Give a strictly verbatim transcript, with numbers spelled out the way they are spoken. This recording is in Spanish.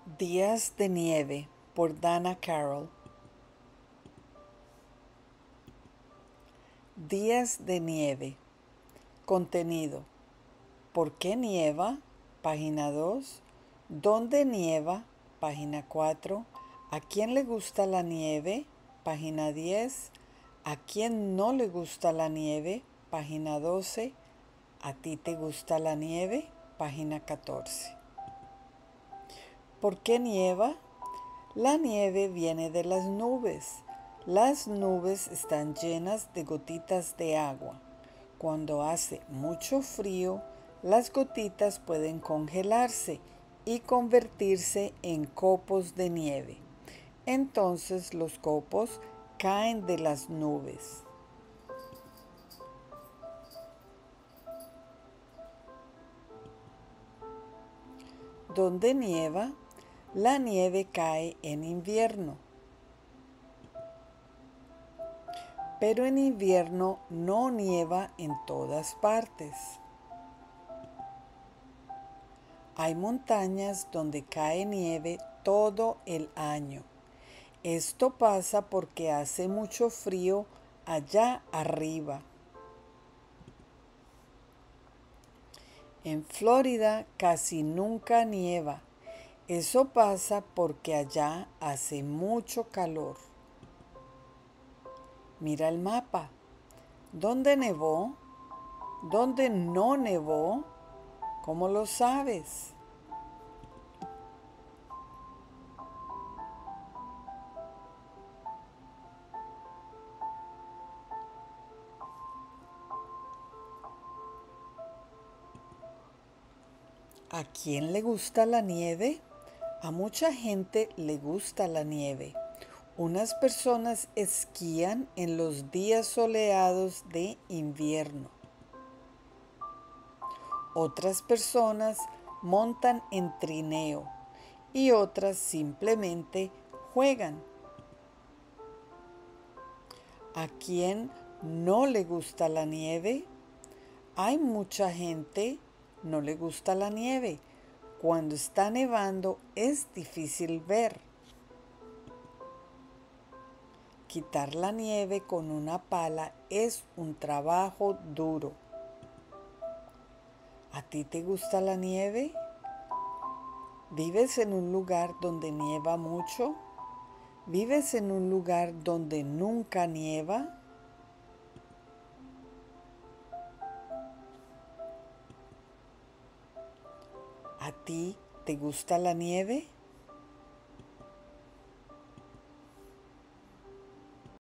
Días de nieve por Dana Carroll. Días de nieve. Contenido. ¿Por qué nieva? Página dos. ¿Dónde nieva? Página cuatro. ¿A quién le gusta la nieve? Página diez. ¿A quién no le gusta la nieve? Página doce. ¿A ti te gusta la nieve? Página catorce. ¿Por qué nieva? La nieve viene de las nubes. Las nubes están llenas de gotitas de agua. Cuando hace mucho frío, las gotitas pueden congelarse y convertirse en copos de nieve. Entonces los copos caen de las nubes. Donde nieva, la nieve cae en invierno. Pero en invierno no nieva en todas partes. Hay montañas donde cae nieve todo el año. Esto pasa porque hace mucho frío allá arriba. En Florida casi nunca nieva. Eso pasa porque allá hace mucho calor. Mira el mapa. ¿Dónde nevó? ¿Dónde no nevó? ¿Cómo lo sabes? ¿A quién le gusta la nieve? A mucha gente le gusta la nieve. Unas personas esquían en los días soleados de invierno. Otras personas montan en trineo y otras simplemente juegan. ¿A quién no le gusta la nieve? Hay mucha gente no le gusta la nieve. Cuando está nevando es difícil ver. Quitar la nieve con una pala es un trabajo duro. ¿A ti te gusta la nieve? ¿Vives en un lugar donde nieva mucho? ¿Vives en un lugar donde nunca nieva? ¿A ti te gusta la nieve?